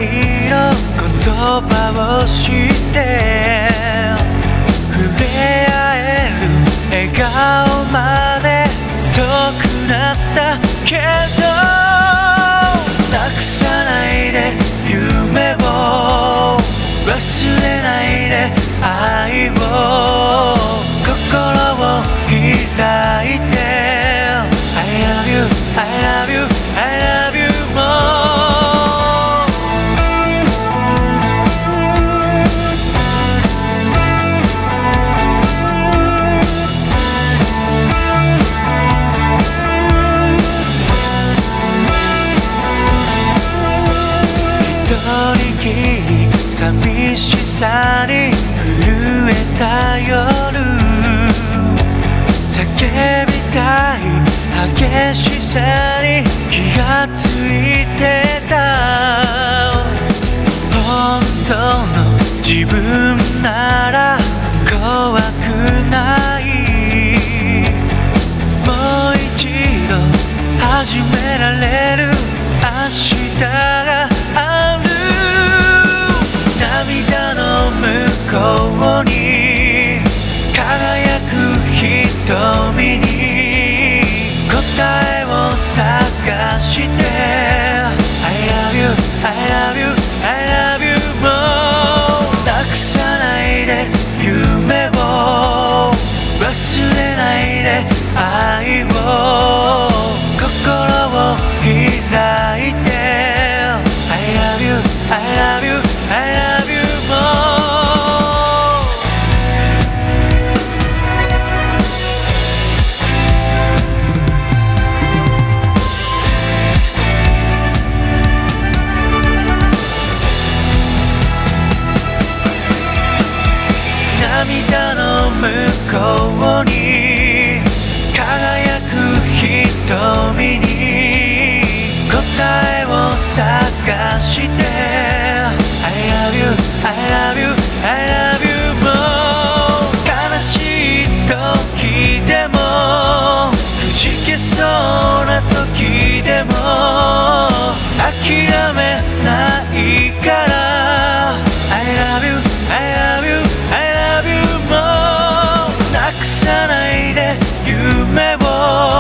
いの言葉をして触れ合える笑顔まで遠くなったけどなくさないで夢を忘れないで愛を心を開いて I love you, I love you, I love you も一人きり寂しさに震えた夜叫びたい激しさに気がついてた本当の自分なら怖くないもう一度始められる明日がある涙の向こうに輝く瞳に答えを探して I love you, I love you, I love you もうなくさないで夢を忘れないで愛を心を開いて I love you, I love you, I love you も涙の向こうに輝く瞳に答えを探して I love you, I love you, I love you も悲しい時でもくじけそうな時でも諦めないから I love you, I love you, I love you もうなくさないで夢を